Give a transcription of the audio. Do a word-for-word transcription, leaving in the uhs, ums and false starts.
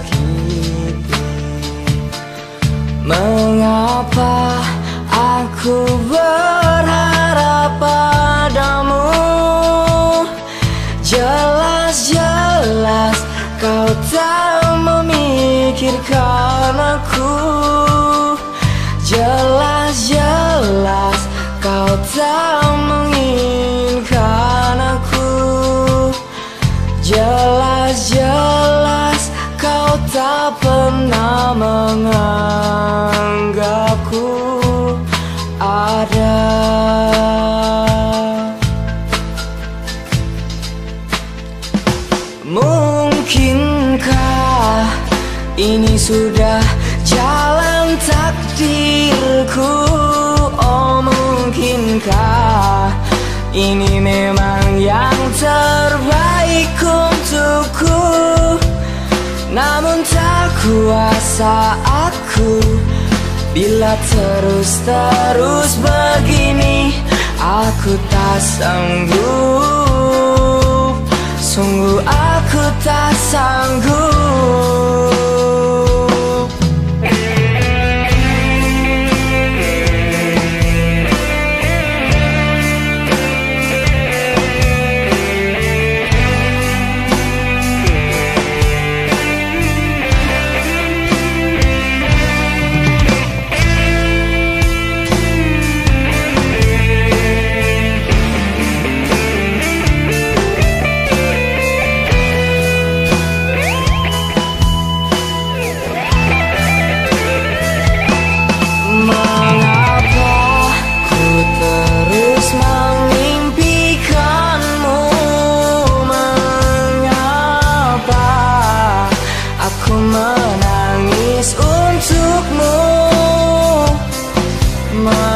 tersakiti. Mengapa aku berharap padamu? Jelas-jelas kau tak memikirkan aku. Jelas-jelas kau tak menginginkan aku. Jelas-jelas kau tak pernah menganggapku ada. Mungkinkah ini sudah jalan takdirku? Oh mungkinkah ini memang yang terbaik untukku? Namun tak kuasa aku bila terus-terus begini. Aku tak sanggup, sungguh aku tak sanggup. Menangis untukmu.